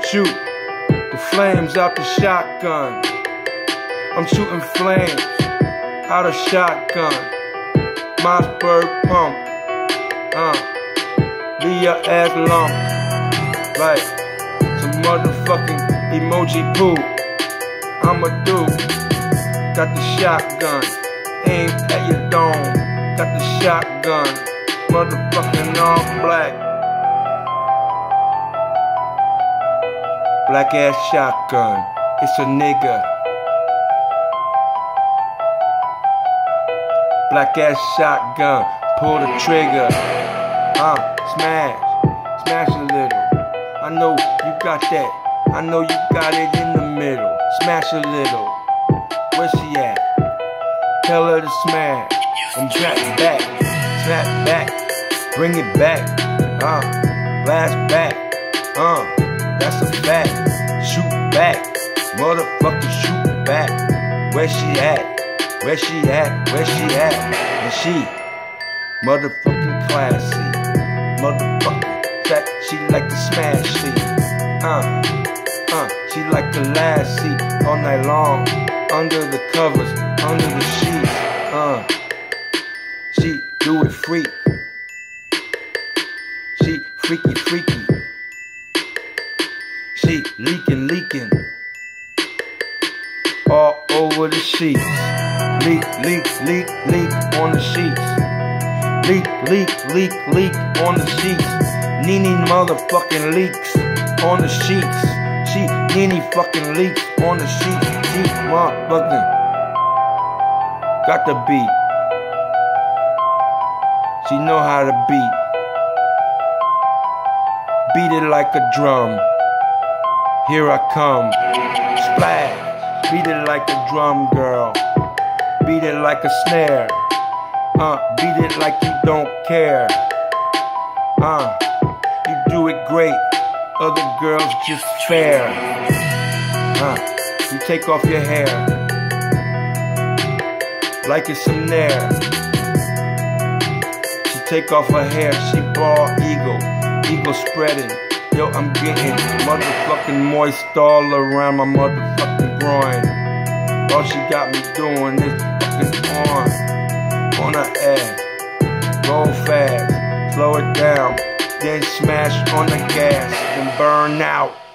Shoot the flames out the shotgun. I'm shooting flames out of shotgun. Mossberg pump. Leave your ass lump like some motherfucking emoji poo. I'ma do. Got the shotgun, aim at your dome. Got the shotgun, motherfucking all black. Black ass shotgun, it's a nigga. Black ass shotgun, pull the trigger. Smash a little. I know you got that. I know you got it in the middle. Smash a little. Where she at? Tell her to smash. And snap back, bring it back. Blast back. That's a fact. Shoot back, motherfucker, shoot back. Where she at? Where she at? Where she at? And she motherfucking classy. Motherfucking that she like to smash shit. She like the last seat all night long. Under the covers, under the sheets. She do it freak. She freaky. She leaking. All over the sheets. Leak on the sheets. Leak on the sheets. Nene motherfucking leaks on the sheets. She Nene fucking leaks on the sheets. She motherfucking got the beat. She know how to beat. Beat it like a drum. Here I come. Splash. Beat it like a drum, girl. Beat it like a snare. Beat it like you don't care. You do it great. Other girls just fair. You take off your hair like it's some nair. She take off her hair. She bald eagle spreading. Yo, I'm getting motherfucking moist all around my motherfucking groin. All she got me doing is fucking on her ass. Roll fast, slow it down, then smash on the gas, then burn out.